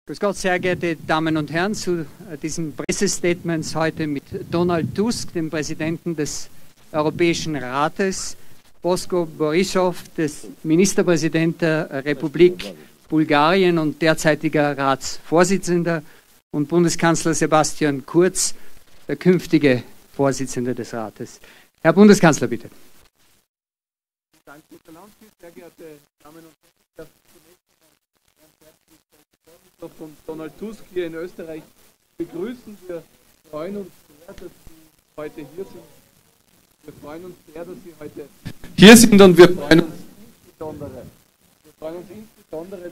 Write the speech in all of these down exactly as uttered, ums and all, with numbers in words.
Grüß Gott, sehr geehrte Damen und Herren, zu diesen Pressestatements heute mit Donald Tusk, dem Präsidenten des Europäischen Rates, Boško Borisov, des Ministerpräsident der Republik Bulgarien und derzeitiger Ratsvorsitzender, und Bundeskanzler Sebastian Kurz, der künftige Vorsitzende des Rates. Herr Bundeskanzler, bitte. Danke, Mister Lanski, sehr geehrte Damen und Herren. Von Donald Tusk hier in Österreich begrüßen. Wir freuen uns sehr, dass Sie heute hier sind. Wir freuen uns sehr, dass Sie heute hier sind und wir freuen uns insbesondere. Wir freuen uns insbesondere.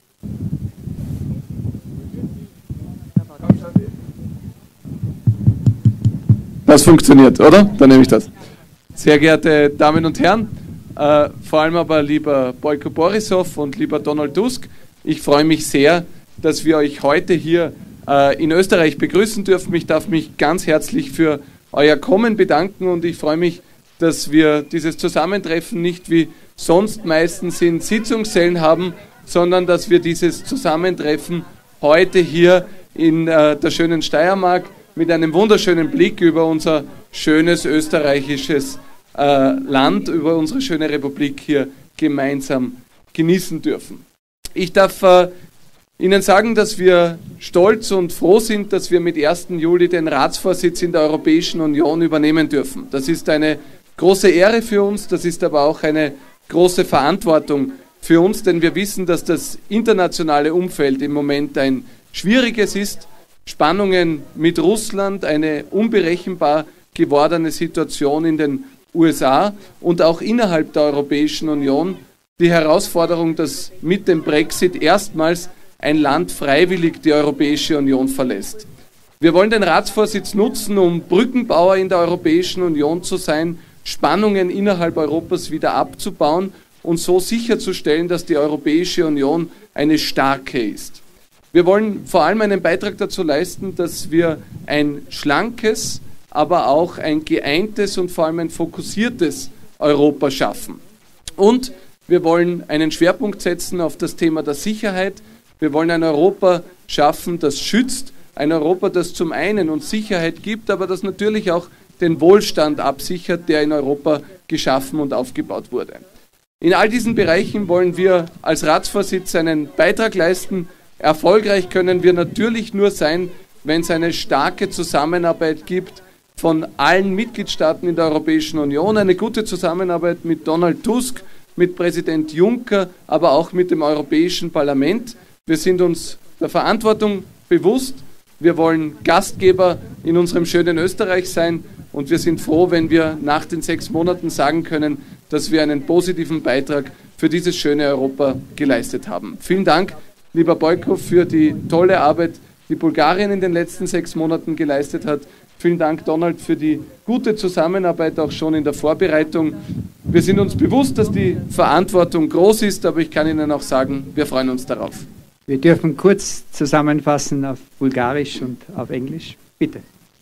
Das funktioniert, oder? Dann nehme ich das. Sehr geehrte Damen und Herren, äh, vor allem aber lieber Boško Borisov und lieber Donald Tusk, ich freue mich sehr, dass wir euch heute hier äh, in Österreich begrüßen dürfen. Ich darf mich ganz herzlich für euer Kommen bedanken und ich freue mich, dass wir dieses Zusammentreffen nicht wie sonst meistens in Sitzungssälen haben, sondern dass wir dieses Zusammentreffen heute hier in äh, der schönen Steiermark mit einem wunderschönen Blick über unser schönes österreichisches äh, Land, über unsere schöne Republik hier gemeinsam genießen dürfen. Ich darf äh, Ihnen sagen, dass wir stolz und froh sind, dass wir mit ersten Juli den Ratsvorsitz in der Europäischen Union übernehmen dürfen. Das ist eine große Ehre für uns, das ist aber auch eine große Verantwortung für uns, denn wir wissen, dass das internationale Umfeld im Moment ein schwieriges ist. Spannungen mit Russland, eine unberechenbar gewordene Situation in den U S A und auch innerhalb der Europäischen Union die Herausforderung, dass mit dem Brexit erstmals ein Land freiwillig die Europäische Union verlässt. Wir wollen den Ratsvorsitz nutzen, um Brückenbauer in der Europäischen Union zu sein, Spannungen innerhalb Europas wieder abzubauen und so sicherzustellen, dass die Europäische Union eine starke ist. Wir wollen vor allem einen Beitrag dazu leisten, dass wir ein schlankes, aber auch ein geeintes und vor allem ein fokussiertes Europa schaffen. Und wir wollen einen Schwerpunkt setzen auf das Thema der Sicherheit. Wir wollen ein Europa schaffen, das schützt, ein Europa, das zum einen uns Sicherheit gibt, aber das natürlich auch den Wohlstand absichert, der in Europa geschaffen und aufgebaut wurde. In all diesen Bereichen wollen wir als Ratsvorsitz einen Beitrag leisten. Erfolgreich können wir natürlich nur sein, wenn es eine starke Zusammenarbeit gibt von allen Mitgliedstaaten in der Europäischen Union, eine gute Zusammenarbeit mit Donald Tusk, mit Präsident Juncker, aber auch mit dem Europäischen Parlament. Wir sind uns der Verantwortung bewusst. Wir wollen Gastgeber in unserem schönen Österreich sein und wir sind froh, wenn wir nach den sechs Monaten sagen können, dass wir einen positiven Beitrag für dieses schöne Europa geleistet haben. Vielen Dank, lieber Boško, für die tolle Arbeit, die Bulgarien in den letzten sechs Monaten geleistet hat. Vielen Dank, Donald, für die gute Zusammenarbeit auch schon in der Vorbereitung. Wir sind uns bewusst, dass die Verantwortung groß ist, aber ich kann Ihnen auch sagen, wir freuen uns darauf. Wir dürfen kurz zusammenfassen auf Bulgarisch und auf Englisch. Bitte.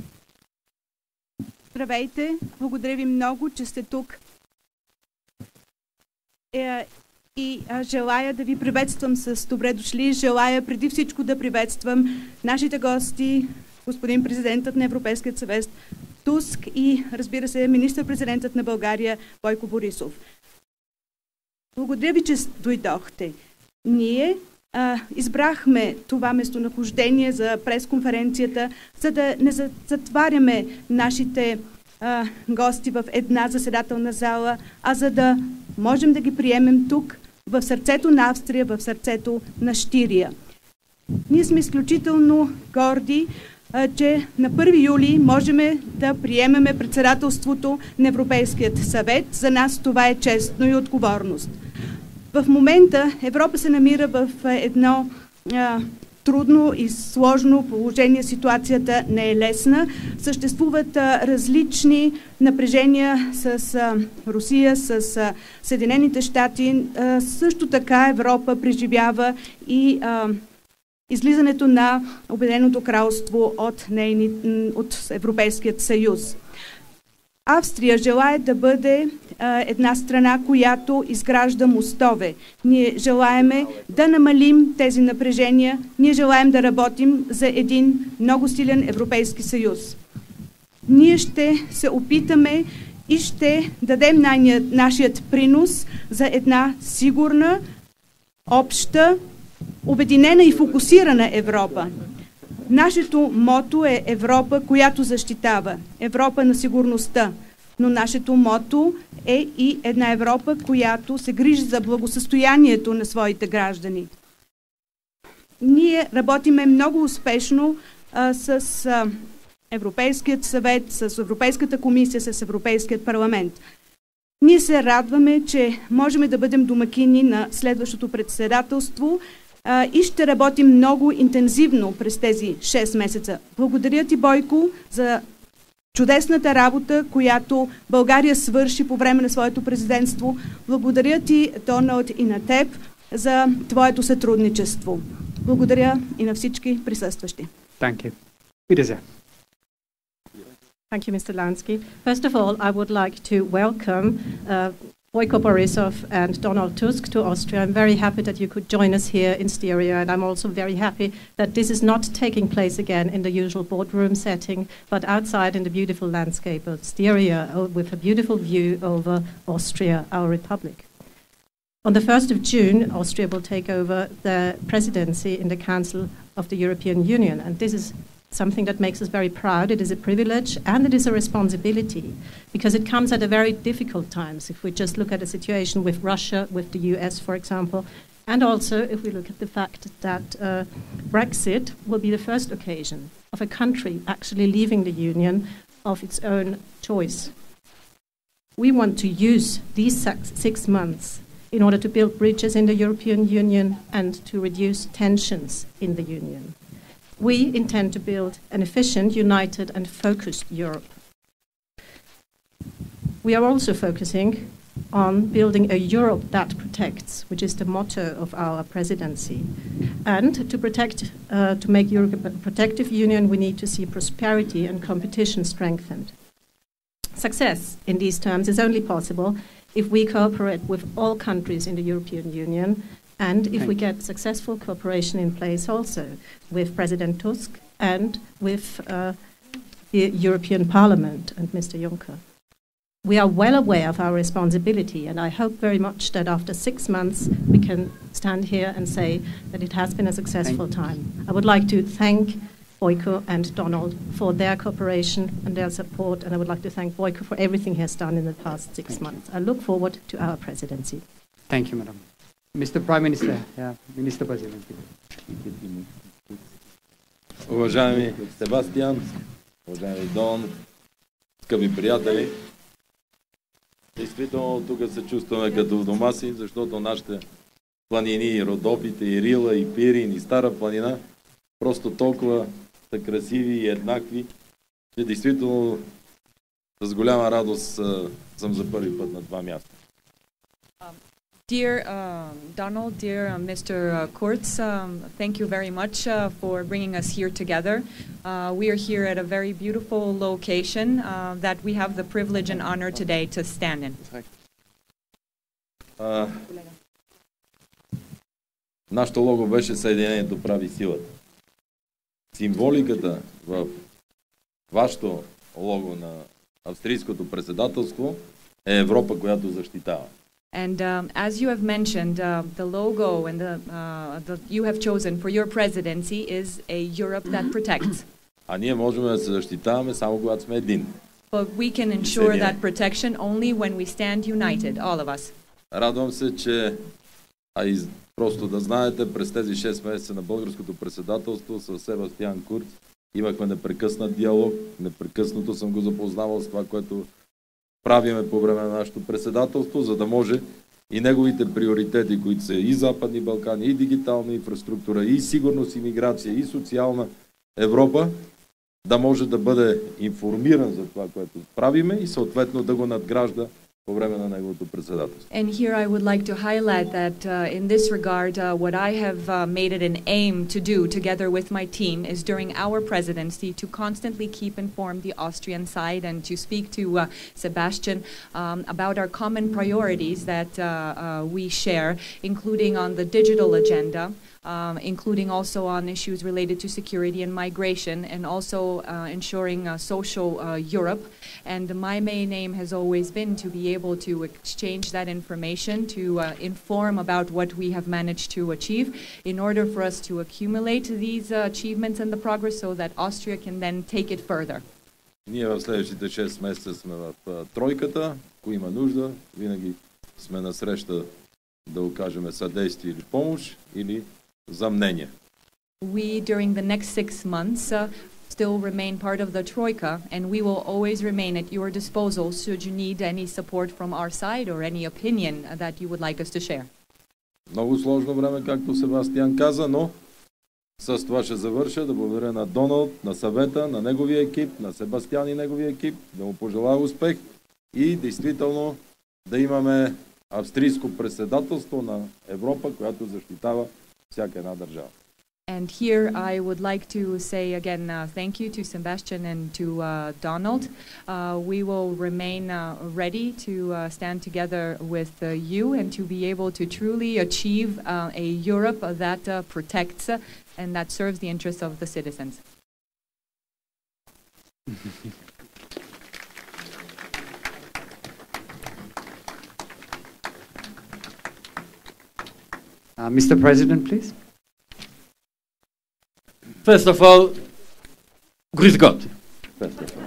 Здравейте, благодаря ви много, че сте тук. Е, и а, желая да ви приветствам с добре дошли. Желая преди всичко да приветствам нашите гости, господин президентът на Европейския съвет Туск и, разбира се, министър-президентът на България Бойко Борисов. Благодаря ви, че дойдохте. Ние а, избрахме това местонахождение за пресконференцията, за да не затваряме нашите а, гости в една заседателна зала, а за да можем да ги приемем тук, в сърцето на Австрия, в сърцето на Щирия. Ние сме изключително горди, че на първи юли можем да приемеме председателството на Европейският съвет. За нас това е чест, но и отговорност. В момента Европа се намира в едно а, трудно и сложно положение. Ситуацията не е лесна. Съществуват а, различни напрежения с а, Русия, с а, Съединените щати. А, също така Европа преживява и а, излизането на Обединеното кралство от, нейни, от Европейският съюз. Австрия желае да бъде а, една страна, която изгражда мостове. Ние желаеме да намалим тези напрежения, ние желаем да работим за един много силен Европейски съюз. Ние ще се опитаме и ще дадем на, нашият принос за една сигурна, обща, обединена и фокусирана Европа. Нашето мото е Европа, която защитава, Европа на сигурността, но нашето мото е и една Европа, която се грижи за благосъстоянието на своите граждани. Ние работиме много успешно а, с а, Европейският съвет, с Европейската комисия, с Европейският парламент. Ние се радваме, че можем да бъдем домакини на следващото председателство а, и ще работим много интензивно през тези шест месеца. Благодаря ти, Бойко, за чудесната работа, която България свърши по време на своето президентство. Благодаря ти, Доналд, и на теб за твоето сътрудничество. Благодаря и на всички присъстващи. Danke. Bitte sehr. Thank you, Mister Lansky. First of all, I would like to welcome uh, Boyko Borisov and Donald Tusk to Austria. I'm very happy that you could join us here in Styria, and I'm also very happy that this is not taking place again in the usual boardroom setting, but outside in the beautiful landscape of Styria, with a beautiful view over Austria, our republic. On the first of June, Austria will take over the presidency in the Council of the European Union, and this is something that makes us very proud. It is a privilege and it is a responsibility, because it comes at a very difficult times. If we just look at a situation with Russia, with the U S, for example, and also if we look at the fact that uh, Brexit will be the first occasion of a country actually leaving the Union of its own choice. We want to use these six months in order to build bridges in the European Union and to reduce tensions in the Union. We intend to build an efficient, united and focused Europe. We are also focusing on building a Europe that protects, which is the motto of our presidency. And to protect, uh, to make Europe a protective union, we need to see prosperity and competition strengthened. Success in these terms is only possible if we cooperate with all countries in the European Union, and if we get successful cooperation in place also with President Tusk and with uh, the European Parliament and Mister Juncker. We are well aware of our responsibility, and I hope very much that after six months we can stand here and say that it has been a successful time. I would like to thank Boyko and Donald for their cooperation and their support, and I would like to thank Boyko for everything he has done in the past six thank months. You. I look forward to our presidency. Thank you, Madam. Mister Prime Minister, yeah, Minister President. Уважаеми Себастиан, уважаеми Дон, скъпи приятели, действително тук се чувстваме като в дома си, защото нашите планини, Родопите, и Рила, и Пирин, и Стара планина, просто толкова са красиви и еднакви, че действително с голяма радост съм за първи път на това място. Dear uh, Donald, dear uh, Mister Uh, Kurz, um, thank you very much uh, for bringing us here together. Uh, we are here at a very beautiful location uh, that we have the privilege and honor today to stand in. Uh, нашето лого беше Съединението прави силата. Символиката в вашето лого на австрийското председателство е Европа, която защитава. And um, as you have mentioned, uh, the logo and the, uh, the you have chosen for your presidency is a Europe that protects. А ние можем да се защитаваме само когато сме един. But we can ensure that protection only when we stand united, all of us. Радвам се, че а и просто да знаете, през тези шест месеца на българското председателство с Себастиан Курц имахме непрекъснат диалог, непрекъснато съм го запознавал с това, което правиме по време на нашето председателство, за да може и неговите приоритети, които са и Западни Балкани, и дигитална инфраструктура, и сигурност, и миграция, и социална Европа, да може да бъде информиран за това, което правиме и съответно да го надгражда по време на неговото председателство. And here I would like to highlight that uh, in this regard, uh, what I have uh, made it an aim to do together with my team is during our presidency to constantly keep informed the Austrian side and to speak to uh, Sebastian um, about our common priorities that uh, uh, we share, including on the digital agenda, um, including also on issues related to security and migration, and also uh, ensuring uh, social uh, Europe. And my main aim has always been to be able to exchange that information, to uh, inform about what we have managed to achieve in order for us to accumulate these uh, achievements and the progress so that Austria can then take it further. Ние в следващите шест месеца сме в uh, тройката. Ако има нужда, винаги сме на среща да окажем съдействие или помощ или за мнение. We, during the next six months, uh, still remain part of the Troika, and we will always remain at your disposal should you need any support from our side or any opinion that you would like us to share. Много сложно време, както Себастиан каза, но с това ще завърша. Да благодаря на Доналд, на съвета, на неговия екип, на Себастиан и неговия екип, да му пожелая успех и действително да имаме австрийско председателство на Европа, която защитава всяка една държава. And here I would like to say again uh, thank you to Sebastian and to uh, Donald. Uh, we will remain uh, ready to uh, stand together with uh, you and to be able to truly achieve uh, a Europe that uh, protects uh, and that serves the interests of the citizens. Uh, Mister President, please. First of all, grüß Gott. First of all.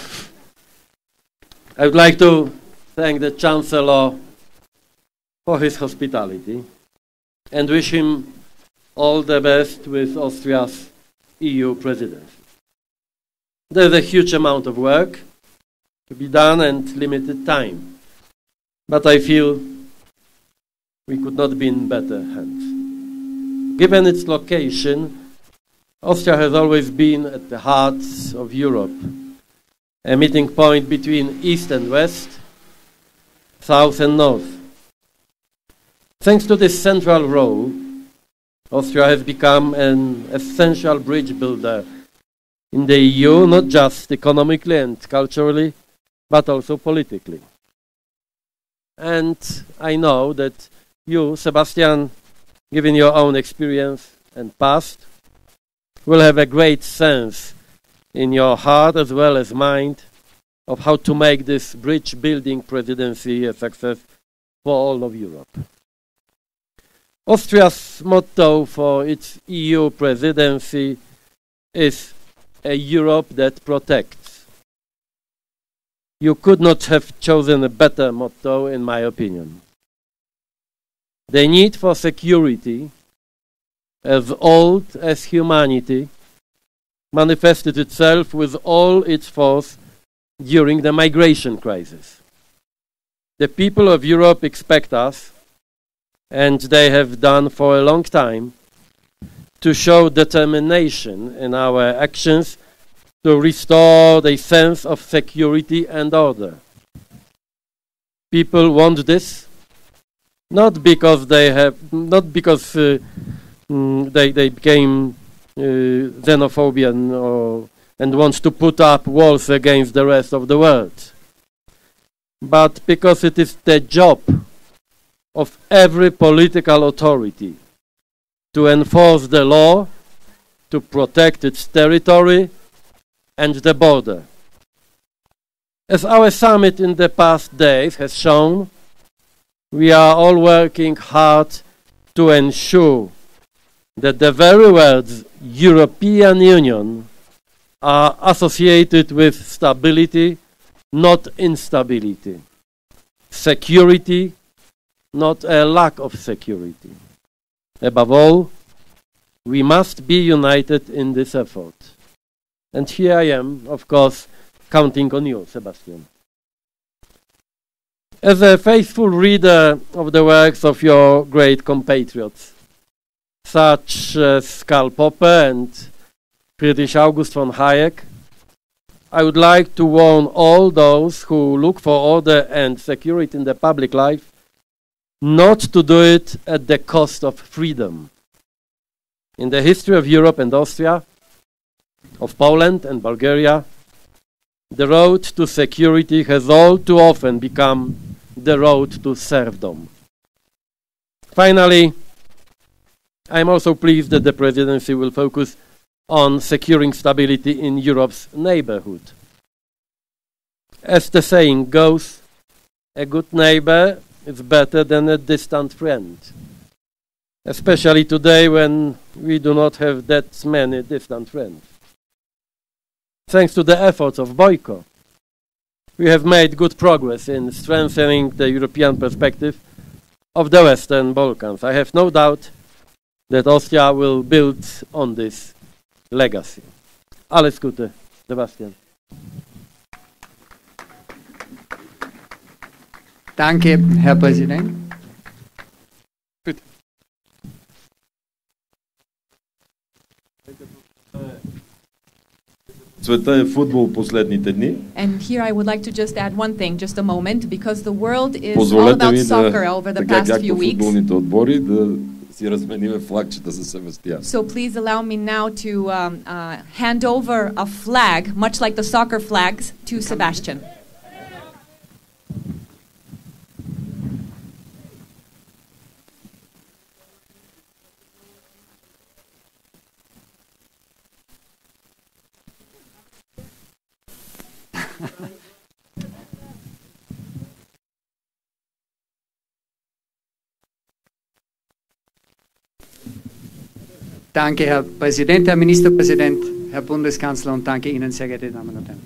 I would like to thank the Chancellor for his hospitality and wish him all the best with Austria's E U presidency. There's a huge amount of work to be done and limited time, but I feel we could not be in better hands. Given its location, Austria has always been at the heart of Europe, a meeting point between East and West, South and North. Thanks to this central role, Austria has become an essential bridge builder in the E U, not just economically and culturally, but also politically. And I know that you, Sebastian, given your own experience and past, will have a great sense in your heart as well as mind of how to make this bridge-building presidency a success for all of Europe. Austria's motto for its E U presidency is a Europe that protects. You could not have chosen a better motto, in my opinion. The need for security, as old as humanity, manifested itself with all its force during the migration crisis. The people of Europe expect us, and they have done for a long time, to show determination in our actions to restore the sense of security and order. People want this, not because they have, not because uh, mm, they, they became uh, xenophobian or, and want to put up walls against the rest of the world, but because it is the job of every political authority to enforce the law, to protect its territory and the border. As our summit in the past days has shown, we are all working hard to ensure that the very words European Union are associated with stability, not instability. Security, not a lack of security. Above all, we must be united in this effort. And here I am, of course, counting on you, Sebastian. As a faithful reader of the works of your great compatriots, such as Karl Popper and Friedrich August von Hayek, I would like to warn all those who look for order and security in the public life not to do it at the cost of freedom. In the history of Europe and Austria, of Poland and Bulgaria, the road to security has all too often become the road to serfdom. Finally, I am also pleased that the presidency will focus on securing stability in Europe's neighborhood. As the saying goes, a good neighbor is better than a distant friend, especially today when we do not have that many distant friends. Thanks to the efforts of Bojko, we have made good progress in strengthening the European perspective of the Western Balkans. I have no doubt that Austria will build on this legacy. Alles Gute, Sebastian. Danke, Herr Präsident. Bitte. Света е футбол последните дни. And here I would like to just add one thing, just a moment, because the world is all Позволете about ми soccer да, over the така past few както weeks. футболните отбори, да си размениме флагчета за Себастиан. So please allow me now to um, uh, hand over a flag, much like the soccer flags, to Sebastian. Danke, Herr Präsident, Herr Ministerpräsident, Herr Bundeskanzler, und danke Ihnen, sehr geehrte Damen und Herren.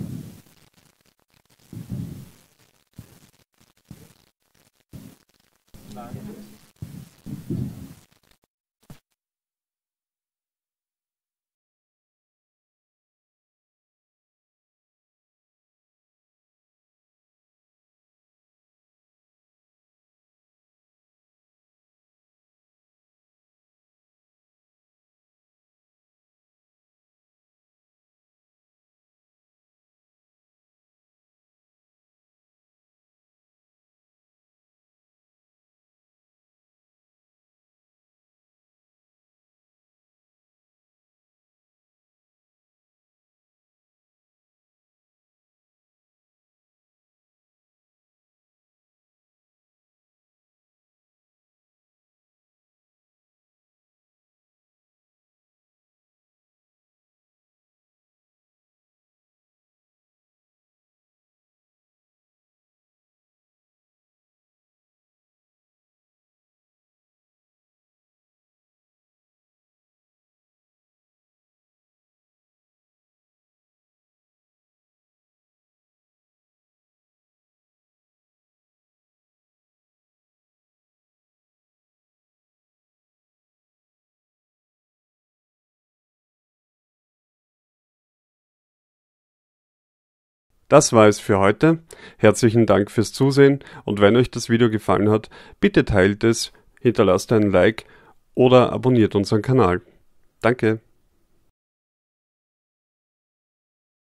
Das war es für heute. Herzlichen Dank fürs Zusehen und wenn euch das Video gefallen hat, bitte teilt es, hinterlasst einen Like oder abonniert unseren Kanal. Danke.